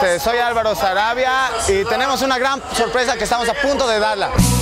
Soy Álvaro Sarabia y tenemos una gran sorpresa que estamos a punto de darla.